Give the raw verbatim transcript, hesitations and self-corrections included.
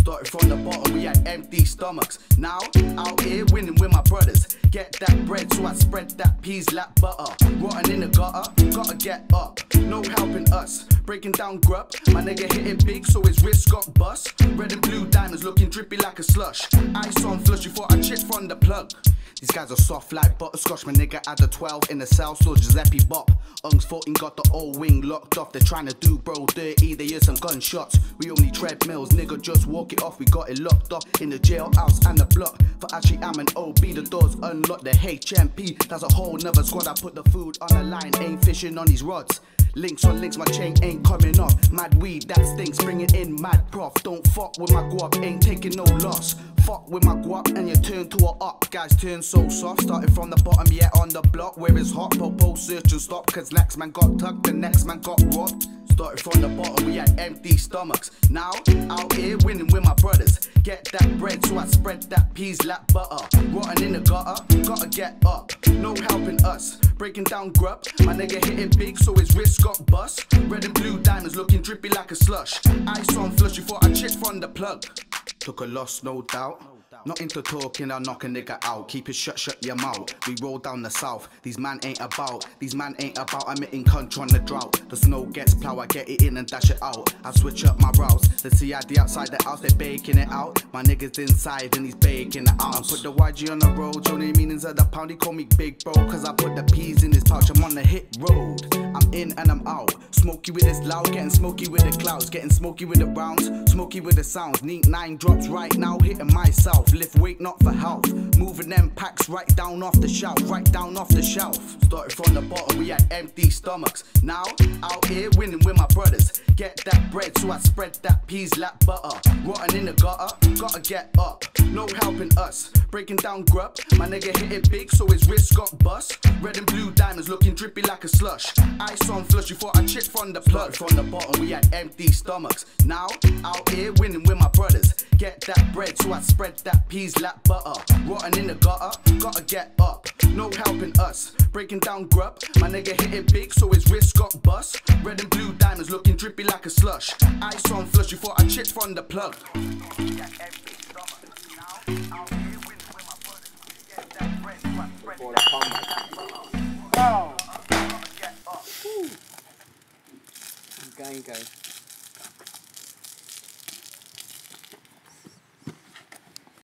Started from the bottom, we had empty stomachs. Now, out here winning with my brothers. Get that bread, so I spread that peas like butter. Rotten in the gutter, gotta get up. No helping us, breaking down grub. My nigga hitting big, so his wrist got bust. Red and blue diamonds looking drippy like a slush. Ice on flush before I chip from the plug. These guys are soft like butterscotch. My nigga had a twelve in the cell, so Giuseppe Bop. Ungs fourteen got the old wing locked off. They're trying to do bro dirty, they hear some gunshots. We only treadmills, nigga just walk it off. We got it locked up in the jailhouse and the block. For actually I'm an O B, the doors unlocked. The H M P, that's a whole nother squad. I put the food on the line, ain't fishing on these rods. Links on links, my chain ain't coming off. Mad weed, that stinks, bring it in, mad prof. Don't fuck with my guap, ain't taking no loss. Fuck with my guap and you turn to a up. Guys turn so soft, started from the bottom, yeah, on the block where it's hot. Popo search and stop, cause next man got tucked, the next man got robbed. Started from the bottom, we had empty stomachs. Now, out here winning with my brothers. Get that bread, so I spread that peas like butter. Rotten in the gutter, gotta get up. No helping us, breaking down grub. My nigga hitting big, so his wrist got bust. Red and blue diamonds looking drippy like a slush. Ice on flush before I chip from the plug. Took a loss, no doubt. Not into talking, I'll knock a nigga out. Keep it shut, shut your mouth. We roll down the south. These man ain't about. These man ain't about. I'm in country on the drought. The snow gets plow, I get it in and dash it out. I switch up my routes. The C I D outside the house, they baking it out. My niggas inside and he's baking it out. I put the Y G on the road, show the meanings of the pound. He call me big bro, cause I put the peas in his pouch. I'm on the hit road. I'm in and I'm out. Smoky with this loud, getting smoky with the clouds. Getting smoky with the rounds, smoky with the sounds. Neat nine drops right now, hitting myself. Lift weight not for health. Moving them packs right down off the shelf, right down off the shelf. Started from the bottom, we had empty stomachs. Now, out here winning with my brothers. Get that bread, so I spread that peas like butter. Rotten in the gutter, gotta get up. No helping us, breaking down grub. My nigga hitting big, so his wrist got bust. Red and blue diamonds looking drippy like a slush. Ice on flush before I chip from the plug. From the bottom, we had empty stomachs. Now, out here winning with my brothers. Get that bread, so I spread that peas like butter. Rotten in the gutter, gotta get up. No helping us, breaking down grub. My nigga hitting big, so his wrist got bust. Red and blue diamonds looking drippy like a slush. Ice on flush before I chip from the plug. Oh. Going, go.